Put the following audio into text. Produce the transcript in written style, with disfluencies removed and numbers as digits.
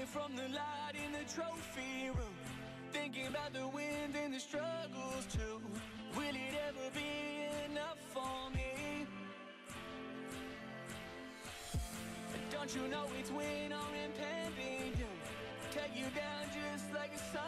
from the light in the trophy room, thinking about the wins and the struggles too. Will it ever be enough for me? Don't you know it's win on impending doom? Take you down just like a